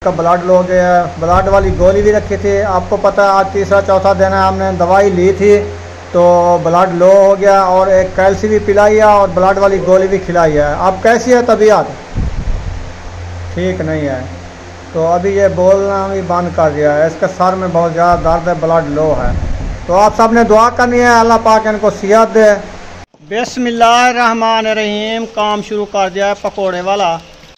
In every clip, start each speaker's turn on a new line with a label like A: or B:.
A: का ब्लड लो गया है। ब्लड वाली गोली भी रखी थी, आपको पता है आज तीसरा चौथा दिन है, हमने दवाई ली थी तो ब्लड लो हो गया और एक कैल्सी भी पिलाई है और ब्लड वाली गोली भी खिलाई है। अब कैसी है तबीयत? ठीक नहीं है, तो अभी ये बोलना भी बंद कर दिया है, इसके सर में बहुत ज़्यादा दर्द है, ब्लड लो है। तो आप सब ने दुआ करनी है अल्लाह पाक इनको सेहत दे। बिस्मिल्लाहिर्रहमानिर्रहीम, काम शुरू कर दिया है पकोड़े वाला।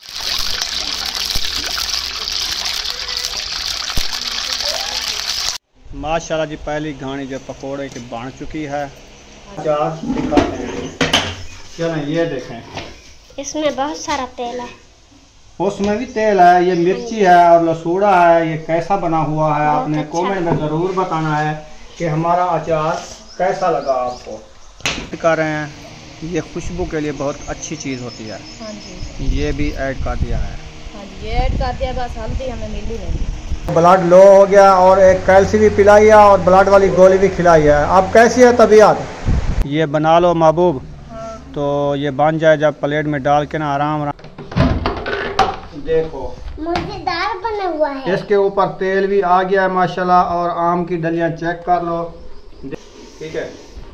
A: माशाल्लाह जी, पहली घानी जो पकोड़े की बन चुकी है। दिखाते हैं, चलें ये देखें,
B: इसमें बहुत सारा तेल है,
A: उसमें भी तेल है, ये मिर्ची है और लसूड़ा है। ये कैसा बना हुआ है आपने कमेंट में ज़रूर बताना है कि हमारा अचार कैसा लगा आपको। कर रहे हैं, ये खुशबू के लिए बहुत अच्छी चीज़ होती है।
B: हाँ जी,
A: ये भी ऐड कर दिया है।
B: हाँ जी, ये ऐड कर दिया, बस हल्दी हमें मिली नहीं।
A: ब्लड लो हो गया और एक कैल्सी भी पिलाई है और ब्लड वाली गोली भी खिलाई है। अब कैसी है तबीयत? ये बना लो महबूब।
B: हाँ।
A: तो ये बन जाए जब प्लेट में डाल के ना आराम आराम, देखो
B: मज़ेदार बना हुआ है।
A: इसके ऊपर तेल भी आ गया है माशाल्लाह। और आम की डलियां चेक कर लो, ठीक है।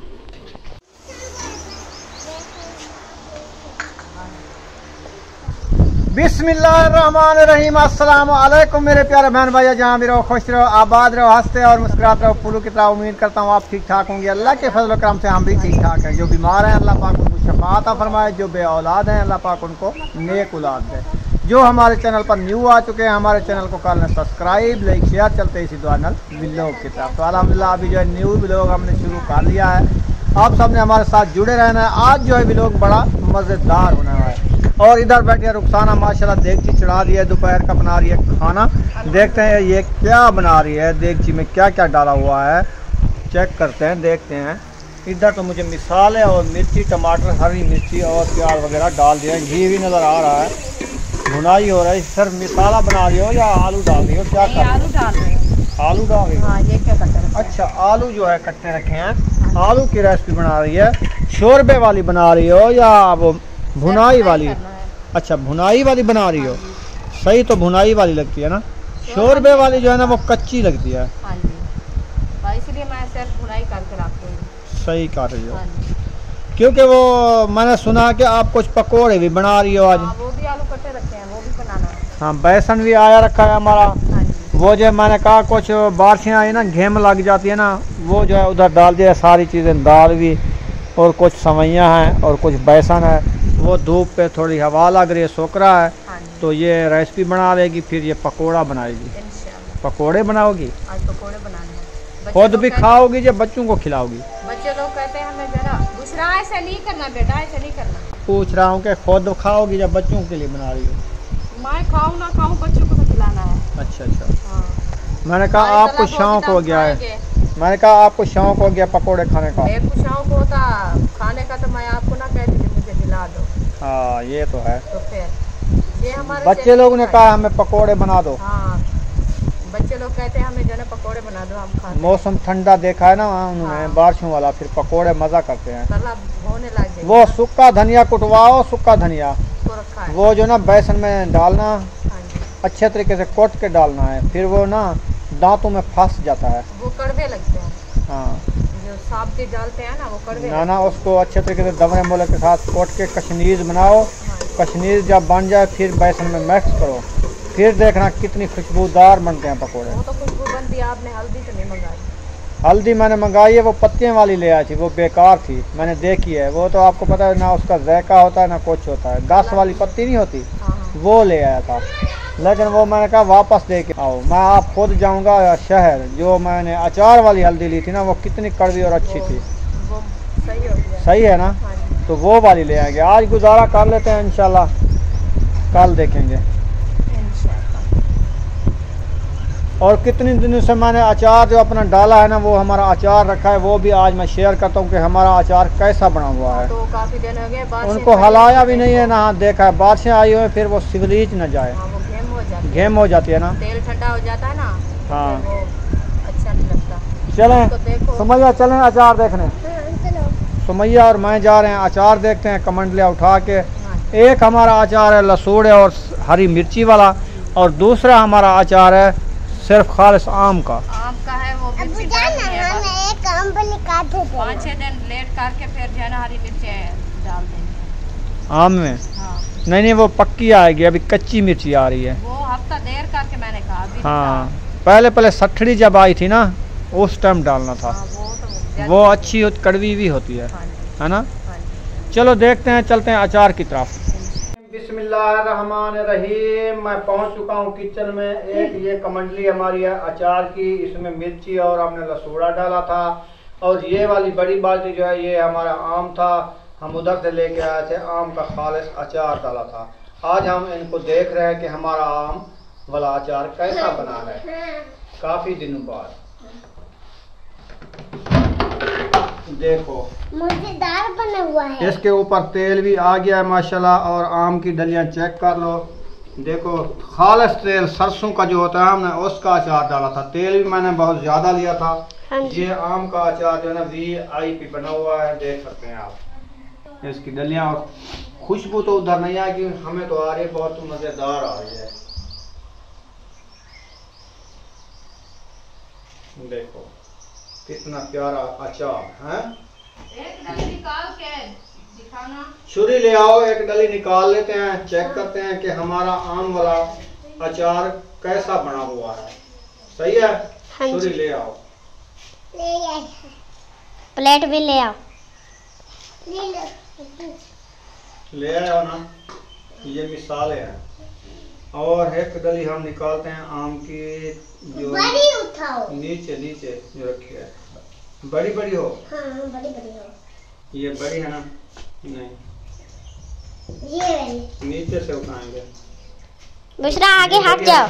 A: बिस्मिल्लाहिर्रहमानिर्रहीम, अस्सलाम वालेकुम मेरे प्यारे बहन भाई, जहाँ भी रहो खुश रहो, आबाद रहो, हंसते और मुस्कुराते रहो। फूलों की तरह उम्मीद करता हूँ आप ठीक ठाक होंगे। अल्लाह के फजल करम से हम भी ठीक ठाक हैं। जो बीमार हैं अल्लाह पाक उनको शफा अता फरमाए, जो बे औलाद हैं अल्लाह पाक उनको नेक औलाद दे। जो हमारे चैनल पर न्यू आ चुके हैं, हमारे चैनल को कर लें सब्सक्राइब, लाइक शेयर, चलते इसी दुआ व्लॉग की तरफ। तो अल्हम्दुलिल्लाह अभी जो है न्यू व्लॉग हमने शुरू कर लिया है, आप सब ने हमारे साथ जुड़े रहना है। आज जो है व्लॉग बड़ा मज़ेदार होने वाला है। और इधर बैठे रुखसाना माशाल्लाह देगची चढ़ा दी है, दोपहर का बना रही है खाना। देखते हैं ये क्या बना रही है, देगची में क्या क्या डाला हुआ है, चेक करते हैं, देखते हैं। इधर तो मुझे मिसाल है और मिर्ची, टमाटर, हरी मिर्ची और प्याज वगैरह डाल दिया, घी भी नज़र आ रहा है, भुनाई हो रहा है। सर मिसाला बना रही हो या आलू डाल रही हो, क्या कर रही हो?
B: आलू डाल रहे हैं।
A: आलू डाल रही हो?
B: हाँ, ये क्या कट्टे रखे?
A: अच्छा, आलू जो है कट्टे रखे हैं। आलू की रेसिपी बना रही है, शोरबे वाली बना रही हो या वो भुनाई वाली? अच्छा, भुनाई वाली बना रही हो, सही। तो भुनाई वाली लगती है ना, शोरबे वाली जो है ना वो कच्ची लगती है।
B: हाँ जी, इसलिए मैं सिर्फ भुनाई करके रखती हूँ।
A: सही कर रही हो,
B: हाँ जी,
A: क्योंकि वो मैंने सुना कि आप कुछ पकोड़े भी बना रही हो आज।
B: हाँ, वो भी आलू कट्टे रखे हैं, वो भी बनाना है।
A: हाँ, बेसन भी आया रखा है हमारा।
B: हाँ जी,
A: वो जो मैंने कहा कुछ बारिशें आई ना, घेम लग जाती है ना, वो जो है उधर डाल दिया सारी चीज़ें, दाल भी और कुछ सवैयाँ हैं और कुछ बेसन है। वो धूप पे थोड़ी हवा लग रही है, सोख रहा है।
B: हाँ जी,
A: तो ये रेसिपी बना लेगी, फिर ये पकोड़ा बनाएगी।
B: इंशाल्लाह
A: पकोड़े बनाओगी,
B: आज पकोड़े बनाने हैं।
A: खुद भी खाओगी या बच्चों को खिलाओगी?
B: बच्चे लोग कहते हैं हमें जरा दूसरा ऐसा नहीं करना बेटा, ऐसा नहीं करना।
A: पूछ रहा हूँ कि खुद खाओगी या बच्चों के लिए बना रही हो?
B: मैं खाऊं ना खाऊं, बच्चों को तो खिलाना है।
A: अच्छा अच्छा,
B: हाँ,
A: मैंने कहा आपको शौक हो गया है, मैंने कहा आपको शौक हो गया पकोड़े खाने का।
B: मेरे को शौक होता खाने का तो मैं आपको ना कहती कि मुझे दिला दो।
A: हाँ ये तो है,
B: तो फिर ये हमारे
A: बच्चे लोगों ने कहा हमें पकोड़े बना दो।
B: हाँ, बच्चे लोग कहते हैं हमें जो है पकोड़े बना दो, हम खाते हैं।
A: मौसम ठंडा देखा है ना उन्होंने,
B: हाँ।
A: बारिशों वाला, फिर पकोड़े मज़ा करते हैं।
B: तला होने लग जाए
A: वो सूखा धनिया कुटवाओ, सूखा धनिया
B: तो रखा है।
A: वो जो ना बेसन में डालना,
B: हाँ जी,
A: अच्छे तरीके से कोट के डालना है, फिर वो ना दांतों में फंस जाता है।
B: वो कड़वे लगते हैं,
A: हाँ
B: जो साबुती डालते हैं ना वो कड़वे
A: ना ना, उसको अच्छे तरीके से दमरे मोले के साथ कोट के कशनीज बनाओ। कशनीज जब बन जाए फिर बेसन में मिक्स करो, फिर देखना कितनी खुशबूदार बनते हैं पकोड़े।
B: वो तो खुशबू बनती है। आपने हल्दी तो नहीं मंगाई?
A: हल्दी मैंने मंगाई है, वो पत्तियों वाली ले आई थी, वो बेकार थी, मैंने देखी है। वो तो आपको पता है ना, उसका जायका होता है ना कुछ होता है। 10 वाली पत्ती नहीं होती,
B: हाँ,
A: वो ले आया था, लेकिन वो मैंने कहा वापस दे के आओ। मैं आप खुद जाऊंगा शहर, जो मैंने अचार वाली हल्दी ली थी ना, वो कितनी कड़वी और अच्छी थी।
B: वो सही हो गया।
A: सही है ना,
B: हाँ जी,
A: तो वो वाली ले आएंगे। आज गुजारा कर लेते हैं, इंशाल्लाह कल देखेंगे।
B: इंशाल्लाह।
A: और कितने दिनों से मैंने अचार जो अपना डाला है ना, वो हमारा अचार रखा है, वो भी आज मैं शेयर करता हूँ कि हमारा अचार कैसा बना हुआ है।
B: तो काफी दिन हो गए, बारिशें
A: उनको हलाया भी नहीं है ना, देखा है बारिशें आई हुई, फिर वो सिगलीच न जाए,
B: हाँ, वो घेम हो जाती है।
A: घेम हो जाती है ना।
B: तेल ठंडा हो जाता है ना, तो
A: हाँ।
B: फिर वो अच्छा नहीं लगता।
A: चलें
B: तो देखो,
A: सुमैया, चलें अचार देखने। सुमैया और मैं जा रहे हैं अचार देखते हैं, कमंडलिया उठा के। एक हमारा अचार है लसूड़ और हरी मिर्ची वाला, और दूसरा हमारा अचार है सिर्फ खालिस आम का
B: है वो मिर्ची एक आम काटे 5-6 दिन लेट करके फिर जो है ना हरी मिर्चें डाल देंगे
A: आम में।
B: हाँ।
A: नहीं वो पक्की आएगी, अभी कच्ची मिर्ची आ रही है।
B: वो हफ्ता देर करके मैंने कहा अभी
A: हाँ पहले सठड़ी जब आई थी ना उस टाइम डालना था।
B: हाँ,
A: वो अच्छी कड़वी भी होती है ना। चलो देखते हैं, चलते हैं अचार की तरफ। बिस्मिल्लाहिर्रहमानिर्रहीम। मैं पहुंच चुका हूं किचन में। एक ये कमंडली हमारी है अचार की, इसमें मिर्ची और हमने लसूड़ा डाला था। और ये वाली बड़ी बाल्टी जो है ये हमारा आम था, हम उधर से लेके आए थे, आम का खालिस अचार डाला था। आज हम इनको देख रहे हैं कि हमारा आम वाला अचार कैसा बना है काफी दिनों बाद। देखो
C: मजेदार बना हुआ है।
A: इसके ऊपर तेल भी आ गया है माशाल्लाह। और आम की डलियां चेक कर लो, देखो खालिस तेल सरसों का जो होता है हमने उसका अचार डाला था। तेल भी मैंने बहुत ज्यादा लिया था। ये आम का अचार जो है ना VIP बना हुआ है, देख सकते हैं आप इसकी डलियां। और खुशबू तो उधर नहीं आएगी, हमें तो आ रही है, बहुत मजेदार आ रही है। देखो कितना प्यारा अचार है।
B: एक डली निकाल के दिखाना।
A: छुरी ले आओ, एक डली निकाल लेते हैं, चेक करते हैं कि हमारा आम वाला अचार कैसा बना हुआ है। सही है। छुरी ले आओ,
C: प्लेट भी ले आओ।
A: ले आओ ना, ये मिसाल है। और एक डली हम निकालते हैं आम की, जो
C: बड़ी उठाओ,
A: नीचे जो रखी है। बड़ी हो।
C: हाँ बड़ी हो।
A: ये बड़ी है ना? नहीं,
C: ये वाली
A: नीचे से उठाएंगे।
C: बुशरा आगे हट जाओ।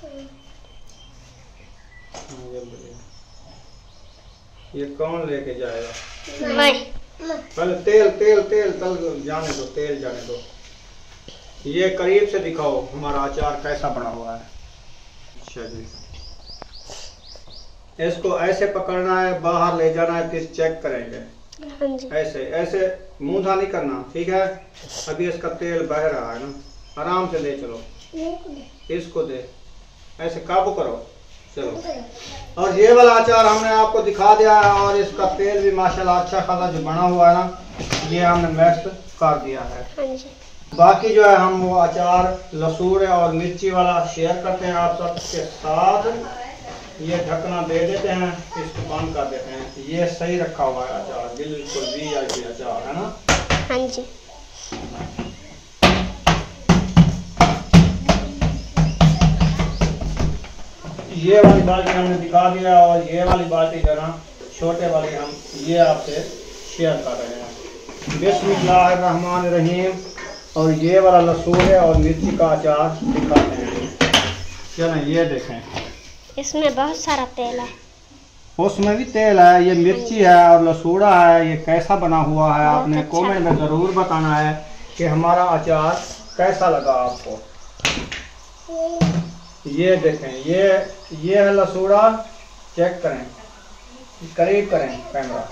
A: ये कौन लेके जाएगा?
C: मैं।
A: पहले तेल जाने दो, तेल जाने दो। ये करीब से दिखाओ हमारा अचार कैसा बना हुआ है। अच्छा जी, इसको ऐसे पकड़ना है, बाहर ले जाना है, फिर चेक करेंगे। ऐसे मुंह नहीं करना, ठीक है। अभी इसका तेल बह रहा है ना, आराम से ले चलो, इसको दे, ऐसे काबू करो, चलो। और ये वाला अचार हमने आपको दिखा दिया है। और इसका तेल भी माशाल्लाह अच्छा खासा जो बना हुआ है ना, ये हमने मिक्स कर दिया है। बाकी जो है हम वो अचार लसूड़ और मिर्ची वाला शेयर करते हैं आप सबके साथ। ये ढकना दे देते हैं, इसको बंद कर देते हैं। ये सही रखा हुआ है अचार, बिल्कुल VIP अचार है ना।
C: हाँ जी।
A: ये वाली बाल्टी हमने दिखा दिया। और ये वाली बाल्टी जो ना छोटे वाली, हम ये आपसे शेयर कर रहे हैं। बिस्मिल्लाहिर्रहमानिर्रहीम। और ये वाला लसूड़ है और मिर्ची का अचार दिखाते हैं। चलें, ये देखें,
C: इसमें बहुत सारा तेल है।
A: उसमें भी तेल है, ये मिर्ची है और लसूड़ा है। ये कैसा बना हुआ है आपने
C: अच्छा।
A: कमेंट में ज़रूर बताना है कि हमारा अचार कैसा लगा आपको। ये देखें, ये है लसूड़ा, चेक करें, करीब करें कैमरा।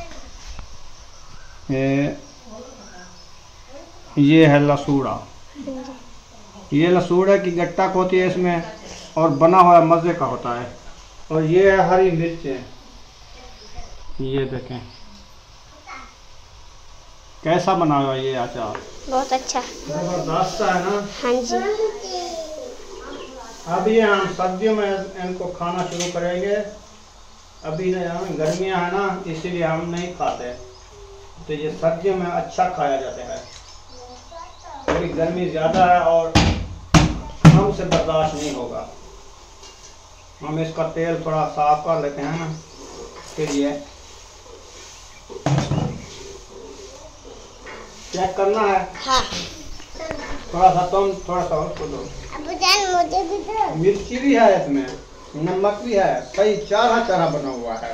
A: ये है लसूड़ा, ये लसूड़ा की गट्टक होती है इसमें, और बना हुआ मज़े का होता है। और ये है हरी मिर्चें, ये देखें कैसा बना हुआ ये अचार,
C: बहुत अच्छा,
A: जबरदस्त है ना।
C: हाँ जी।
A: अब ये हम सर्दियों में इनको खाना शुरू करेंगे। अभी गर्मियाँ है ना, इसीलिए हम नहीं खाते, तो ये सर्दियों में अच्छा खाया जाता है। अभी गर्मी ज़्यादा है और हमसे बर्दाश्त नहीं होगा। हम इसका तेल थोड़ा साफ कर लेते हैं ना, फिर ये चेक करना है।
C: हाँ।
A: थोड़ा सा उसको दो।
C: मुझे भी दो।
A: मिर्ची भी है इसमें, नमक भी है, सही चारा बना हुआ है।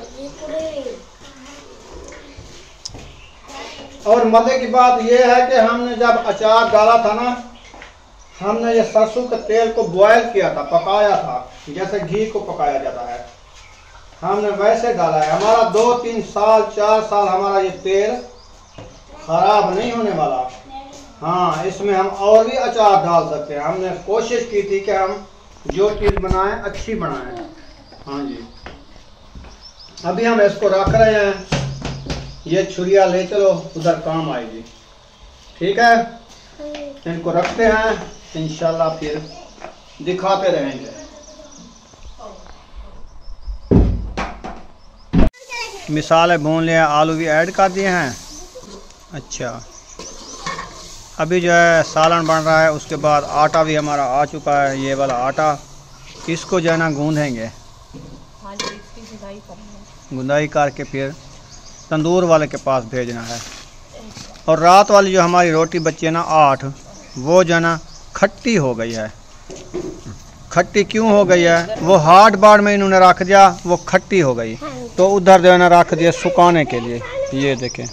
A: और मजे की बात यह है कि हमने जब अचार डाला था ना, हमने ये सरसों के तेल को बॉयल किया था, पकाया था, जैसे घी को पकाया जाता है, हमने वैसे डाला है। हमारा 2-3 साल 4 साल हमारा ये तेल खराब नहीं होने वाला, हाँ, इसमें हम और भी अचार डाल सकते हैं। हमने कोशिश की थी कि हम जो चीज़ बनाएं अच्छी बनाएं। हाँ जी, अभी हम इसको रख रहे हैं। ये छुरिया ले चलो, उधर काम आएगी। ठीक है, इनको रखते हैं, इंशाल्लाह फिर दिखाते रहेंगे। मिसाले भून लिया, आलू भी ऐड कर दिए हैं। अच्छा, अभी जो है सालन बन रहा है, उसके बाद आटा भी हमारा आ चुका है। ये वाला आटा, इसको जो है ना गूंदेंगे। गुंदाई करके फिर तंदूर वाले के पास भेजना है। और रात वाली जो हमारी रोटी बची है ना 8, वो जो है ना खट्टी हो गई है। खट्टी क्यों हो गई है? वो हार्ड बार में इन्होंने रख दिया, वो खट्टी हो गई, तो उधर जो है ना रख दिया सुखाने के लिए। ये देखें,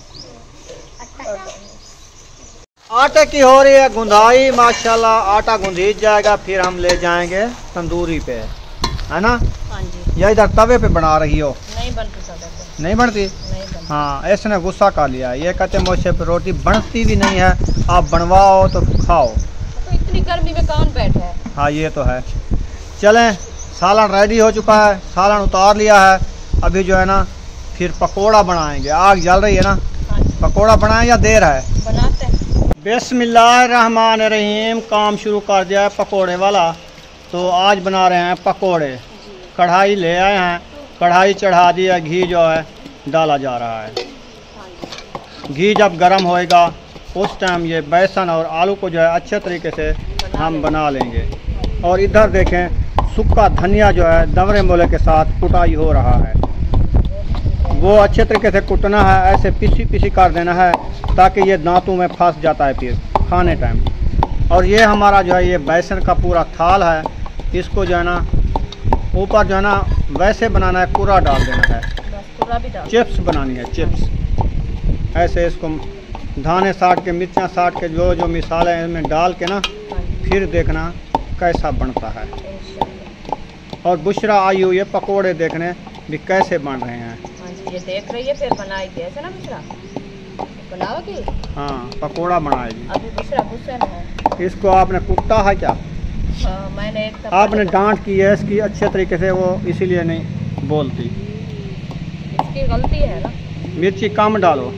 A: आटे की हो रही है गुंदाई। माशाल्लाह आटा गुंदीज जाएगा, फिर हम ले जाएंगे तंदूरी पे, है ना?
B: हाँ जी।
A: या इधर तवे पे बना रही हो?
B: नहीं बनती सर,
A: नहीं बनती। हाँ, इसने गुस्सा कर लिया। ये कहते मुझसे रोटी बनती भी नहीं है, आप बनवाओ तो खाओ।
B: तो इतनी गर्मी में कौन बैठे है?
A: हाँ, ये तो है। चलें, सालन रेडी हो चुका है, सालन उतार लिया है। अभी जो है ना फिर पकोड़ा बनाएंगे। आग जल रही है ना?
B: हाँ जी।
A: पकोड़ा बनाएं या देर है?
B: बनाते हैं।
A: बिस्मिल्लाहिर्रहमानिर्रहीम। काम शुरू कर दिया है पकोड़े वाला। तो आज बना रहे हैं पकोड़े। कढ़ाई ले आए हैं, कढ़ाई चढ़ा दी है, घी जो है डाला जा रहा है। घी जब गर्म होएगा उस टाइम ये बेसन और आलू को जो है अच्छे तरीके से हम बना लेंगे। और इधर देखें, सूखा धनिया जो है दवरे मोले के साथ कुटाई हो रहा है। वो अच्छे तरीके से कुटना है, ऐसे पीसी पीसी कर देना है ताकि ये दांतों में फंस जाता है फिर खाने टाइम। और ये हमारा जो है ये बेसन का पूरा थाल है। इसको जो है ना ऊपर जो है ना वैसे बनाना है, पूरा डाल देना है। चिप्स बनानी है, चिप्स। ऐसे इसको धाने साट के, मिर्चा साट के, जो जो मिसाले हैं इसमें डाल के ना फिर देखना कैसा बनता है। और बुशरा आई हुई है पकोड़े देखने भी कैसे बन रहे हैं।
B: ये देख रही है, फिर बनाएगी ऐसे ना बुशरा? बनाओगी?
A: हाँ, पकोड़ा बनाएगी।
B: अभी बुशरा गुस्से में है।
A: इसको आपने कुटा है क्या?
B: हाँ, मैंने एक
A: आपने डांट की है इसकी अच्छे तरीके से, वो इसीलिए नहीं बोलती।
B: इसकी गलती है ना।
A: मिर्ची कम डालो,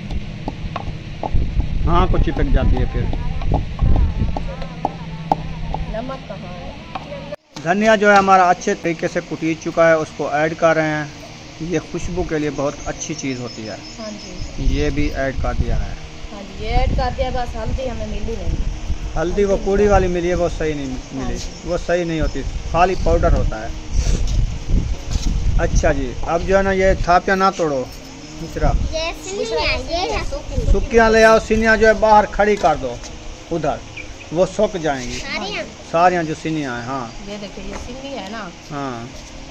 A: हाँ को चिपक जाती है फिर।
B: नमक कहाँ है?
A: धनिया जो है हमारा अच्छे तरीके से कुटीज चुका है, उसको ऐड कर रहे हैं। ये खुशबू के लिए बहुत अच्छी चीज़ होती है।
B: हाँ जी।
A: ये भी ऐड कर दिया है।
B: हाँ जी, ये ऐड कर दिया। बस हल्दी हमें मिली नहीं।
A: हल्दी वो पूरी वाली मिली है, वो सही नहीं मिली, वो सही नहीं होती, खाली पाउडर होता है। अच्छा जी, अब जो है ना ये थापियाँ ना तोड़ो, दूसरा सुखियाँ ले आओ। सिनियाँ जो है बाहर खड़ी कर दो उधर, वो सूख जाएंगी सारियाँ जो सिनियाँ हैं। हाँ,
B: ये देखिए, ये सिन्नी है ना।
A: हाँ,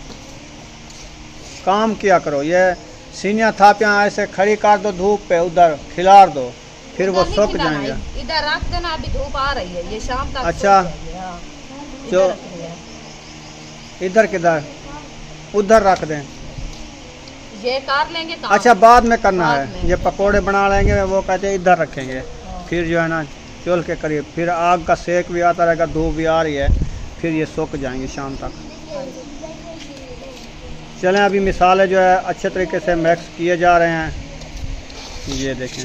A: काम किया करो। ये सिनियाँ थापियाँ ऐसे खड़ी कर दो धूप पे, उधर खिलार दो, फिर वो सूख जाएंगे।
B: इधर रख देना, अभी धूप आ रही है, ये शाम तक।
A: अच्छा, जो इधर किधर? उधर रख दें।
B: ये काट लेंगे काम।
A: अच्छा, बाद में करना है।
B: में।
A: ये पकोड़े बना लेंगे, वो कहते हैं इधर रखेंगे। फिर जो है ना चूल्हे के करीब, फिर आग का सेक भी आता रहेगा, धूप भी आ रही है, फिर ये सूख जाएंगे शाम तक। चलें, अभी मिसाले जो है अच्छे तरीके से मिक्स किए जा रहे हैं। ये देखें,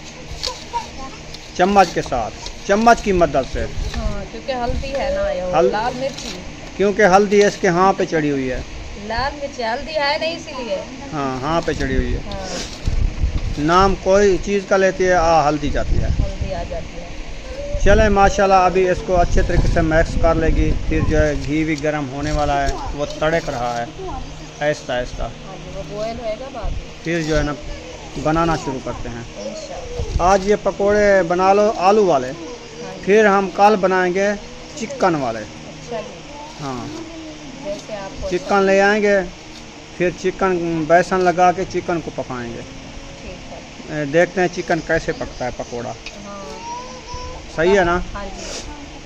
A: चम्मच के साथ, चम्मच की मदद से।
B: हाँ, क्योंकि हल्दी है ना, ये लाल मिर्ची,
A: क्योंकि हल्दी इसके हाँ पे चढ़ी हुई है।
B: लाल मिर्ची हल्दी है नहीं, इसीलिए।
A: हाँ, हाँ पे चढ़ी हुई है।
B: हाँ।
A: नाम कोई चीज़ का लेती है, हल्दी जाती है,
B: हल्दी आ जाती है।
A: चलें, माशाल्लाह अभी इसको अच्छे तरीके से मिक्स कर लेगी। फिर जो है घी भी गर्म होने वाला है, वो तड़क रहा है आहिस्ता आहिस्ता।
B: वो बॉयल होएगा बाद में।
A: फिर जो है ना बनाना शुरू करते हैं।
B: इंशाल्लाह।
A: आज ये पकोड़े बना लो आलू वाले, फिर हम कल बनाएंगे चिकन वाले।
B: अच्छा जी।
A: हाँ,
B: जैसे आपको
A: चिकन ले आएंगे, फिर चिकन बेसन लगा के चिकन को पकाएंगे।
B: ठीक है।
A: देखते हैं चिकन कैसे पकता है पकोड़ा।
B: हाँ।
A: सही है ना?
B: हाँ जी।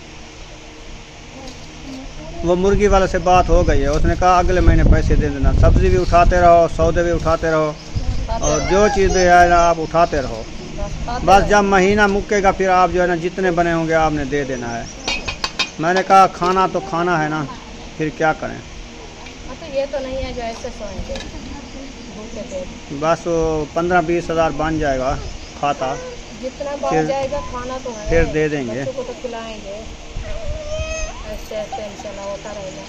A: वो मुर्गी वाले से बात हो गई है, उसने कहा अगले महीने पैसे दे देना। सब्ज़ी भी उठाते रहो, सौदे भी उठाते रहो, और जो चीज़ भी है ना आप उठाते रहो। बस जब महीना मुक्केगा फिर आप जो है ना जितने बने होंगे आपने दे देना है। मैंने कहा खाना तो खाना है ना, फिर क्या करें।
B: तो ये तो नहीं है जो ऐसे सोएंगे भूखे पेट।
A: बस वो 15-20 हज़ार बन जाएगा खाता,
B: जितना बन जाएगा खाना तो है,
A: फिर दे देंगे।
B: बच्चों को तो खिलाएंगे, ऐसे ऐसे इंशाल्लाह होता रहेगा।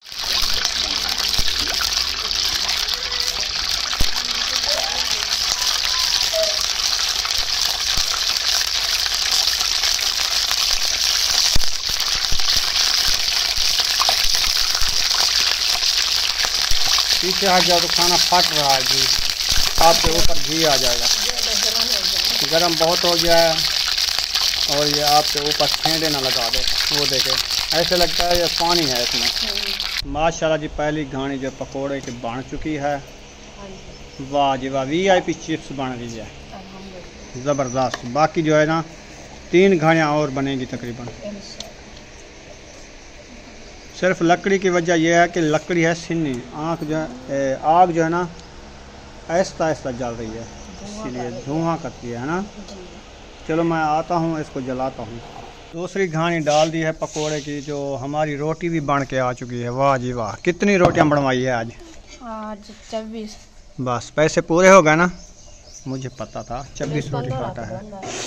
A: पीछे हट जाओ तो खाना फट रहा है, घी आपके ऊपर घी आ जाएगा। गरम बहुत हो गया है और ये आपके ऊपर छेड़े ना लगा दे, वो देखे ऐसे लगता है ये पानी है इसमें। माशाल्लाह जी पहली घानी जो पकोड़े की बन चुकी है। वाह जी वाह, VIP चिप्स बन रही है ज़बरदस्त। बाकी जो है ना 3 घानियाँ और बनेगी तकरीबन। सिर्फ लकड़ी की वजह यह है कि लकड़ी है सिन्नी, आँख जो है आग जो है ना आहिस्ता आहिस्ता जल रही है, इसीलिए धुआं करती है ना। चलो मैं आता हूँ, इसको जलाता हूँ। दूसरी घानी डाल दी है पकोड़े की, जो हमारी रोटी भी बन के आ चुकी है। वाह जी वाह, कितनी रोटियाँ बनवाई है आज?
B: 24।
A: बस पैसे पूरे हो गए ना? मुझे पता था 24 रोटी खाता है।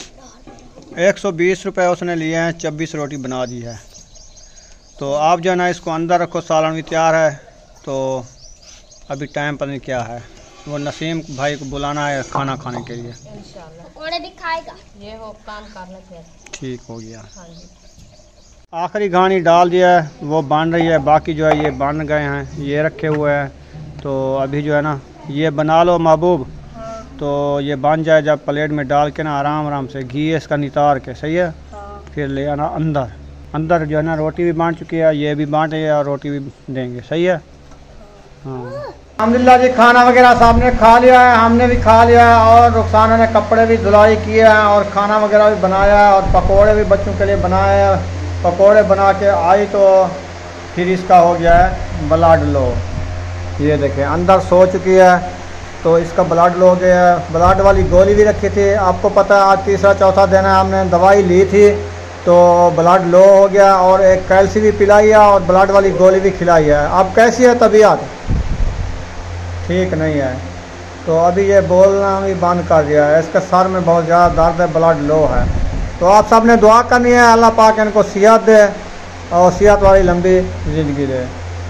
A: 120 रुपये उसने लिए हैं, 24 रोटी बना दी है। तो आप जो है ना इसको अंदर रखो, सालन भी तैयार है। तो अभी टाइम पर नहीं क्या है, वो नसीम भाई को बुलाना है खाना खाने के लिए
C: पकोड़े दिखाएगा।
B: ये हो काम करना फिर
A: ठीक हो गया।
B: हाँ जी।
A: आखिरी घानी डाल दिया है, वो बन रही है। बाकी जो है ये बन गए हैं, ये रखे हुए हैं। तो अभी जो है ना ये बना लो महबूब। तो ये बन जाए, जब प्लेट में डाल के ना आराम आराम से घी इसका नितार के, सही है। फिर ले आना अंदर। अंदर जो है ना रोटी भी बांट चुकी है, ये भी बांटे है और रोटी भी देंगे, सही है। हाँ अल्हम्दुलिल्लाह जी, खाना वगैरह साहब ने खा लिया है, हमने भी खा लिया है और रुखसाना ने कपड़े भी धुलाई किए हैं और खाना वगैरह भी बनाया है और पकोड़े भी बच्चों के लिए बनाए हैं। पकोड़े बना के आई तो फिर इसका हो गया है ब्लड लो। ये देखें अंदर सो चुकी है तो इसका ब्लड लो हो गया है। ब्लड वाली गोली भी रखी थी, आपको पता है आज तीसरा चौथा दिन है, हमने दवाई ली थी तो ब्लड लो हो गया और एक कैल्सी भी पिलाई है और ब्लड वाली गोली भी खिलाई है। अब कैसी है तबीयत? ठीक नहीं है। तो अभी ये बोलना भी बंद कर दिया है, इसके सर में बहुत ज़्यादा दर्द है, ब्लड लो है। तो आप सब ने दुआ करनी है अल्लाह पाक इनको सेहत दे और सेहत वाली लंबी ज़िंदगी दे।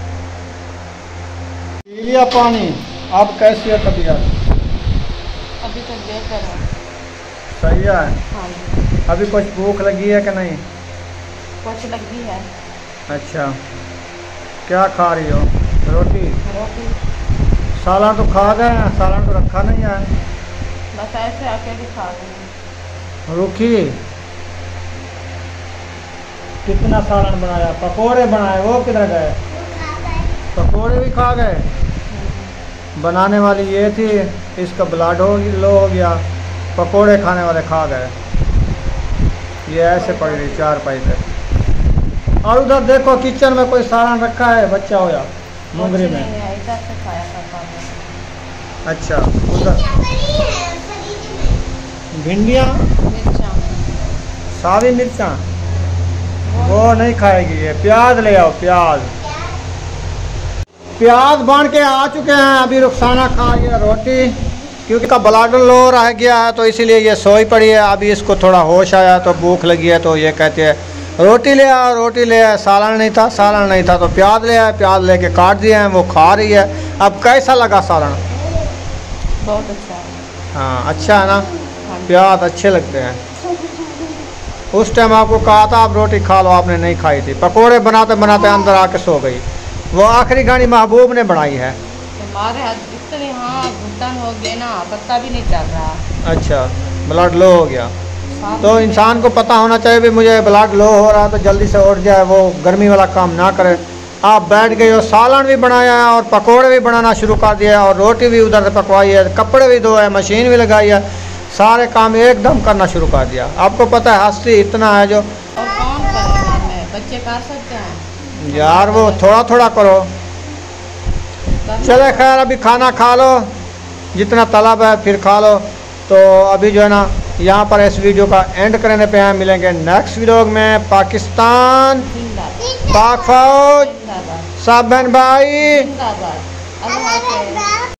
A: पी लिया पानी, अब कैसी है तबीयत?
B: अभी तो बेहतर है।
A: सही है।
B: हाँ जी।
A: अभी कुछ भूख लगी है कि नहीं?
B: कुछ लगी है।
A: अच्छा, क्या खा रही हो? रोटी?
B: रोटी।
A: सालन तो खा गए हैं, सालन तो रखा नहीं है।
B: बस ऐसे अकेले खा रही।
A: रुखी कितना सालन बनाया? पकोड़े बनाए, वो किधर गए? पकोड़े भी खा गए। बनाने वाली ये थी, इसका ब्लड लो हो गया, पकोड़े खाने वाले खा गए। ये ऐसे पड़ रही 4 पैसे। और उधर देखो किचन में कोई सालन रखा है, बच्चा हो या मुंगरी में।
B: इधर से खाया करता हूँ।
A: अच्छा, उधर भिंडियाँ, सारी मिर्चा वो नहीं खाएगी। ये प्याज ले आओ, प्याज बांध के आ चुके हैं। अभी रुखसाना खा रही है रोटी, क्योंकि का ब्लड लो रह गया है तो इसीलिए ये सोई पड़ी है। अभी इसको थोड़ा होश आया तो भूख लगी है तो ये कहते हैं रोटी ले आ, रोटी ले आ। सालन नहीं था, सालन नहीं था तो प्याज ले आया, प्याज लेके काट दिए हैं, वो खा रही है। अब कैसा लगा सालन?
B: बहुत अच्छा है।
A: हाँ अच्छा है ना, प्याज अच्छे लगते हैं। उस टाइम आपको कहा था आप रोटी खा लो, आपने नहीं खाई थी। पकोड़े बनाते बनाते अंदर आके सो गई। वो आखिरी गाड़ी महबूब ने बनाई है।
B: हमारे इतने हाँ घुटन हो गए ना, पत्ता भी नहीं चल रहा।
A: अच्छा, ब्लड लो हो गया। तो इंसान को पता होना चाहिए भी मुझे ब्लड लो हो रहा है तो जल्दी से उठ जाए, वो गर्मी वाला काम ना करे। आप बैठ गए हो, सालन भी बनाया है और पकोड़े भी बनाना शुरू कर दिया और रोटी भी उधर से पकवाई है, कपड़े भी धोए, मशीन भी लगाई है, सारे काम एकदम करना शुरू कर दिया। आपको पता है हस्ती इतना है जो।
B: और कौन करे, बच्चे कर सकते हैं
A: यार, वो थोड़ा थोड़ा करो। चले खैर, अभी खाना खा लो, जितना तलब है फिर खा लो। तो अभी जो है ना यहाँ पर इस वीडियो का एंड करने पे हैं। मिलेंगे नेक्स्ट वीडियो में। पाकिस्तान पाक फौज, सब बहन भाई।